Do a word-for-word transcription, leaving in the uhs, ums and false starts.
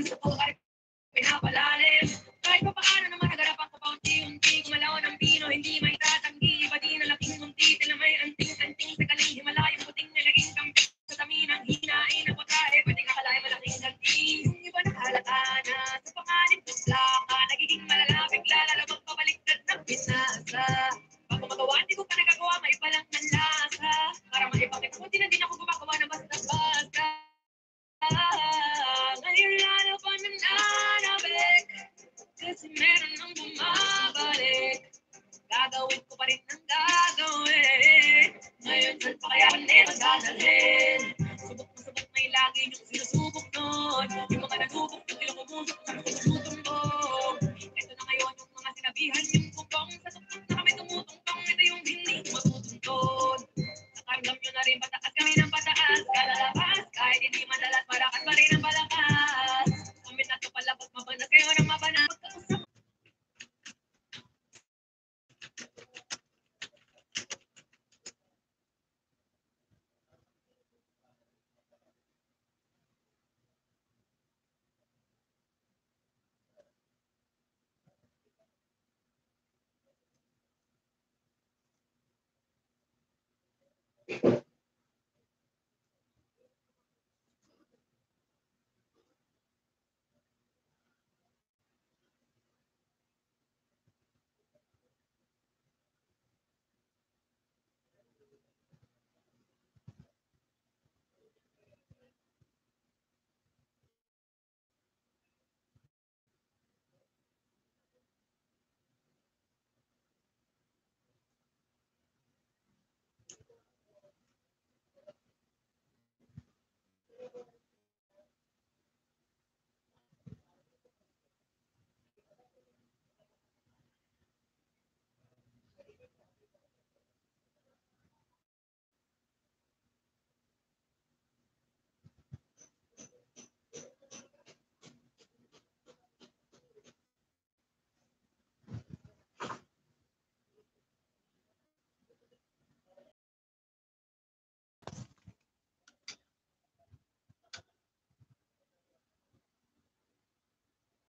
pinapalalim. Kahit pa paano naman nagarapan ko pa unti-unti. Gumalaw ng pino, hindi may tatanggi. Iba din na laking munti, tila may anting-anting sa galing Himalayang puting na naging kampi. Sa taminang hinain na pagkae, pwede kakalain malaking ganti. Yung iba nakalata na sa pangalit ng plaka. Nagiging malala, bigla lalabang pabaliktad ng binasa. Pag gumagawa, hindi ko pa nagagawa, may palang ng lasa. Para maipakita ko, di na din ako gumagawa na basta-basta. Ngayon lalo pa nananabik, kasi meron nang bumabalik. Gagawin ko pa rin ang gagawin. Ngayon saan pa kaya kanila dadalhin? Subok na subok may lagi yung sinusubok nun. Yung mga nagubok, yung ilang umusok,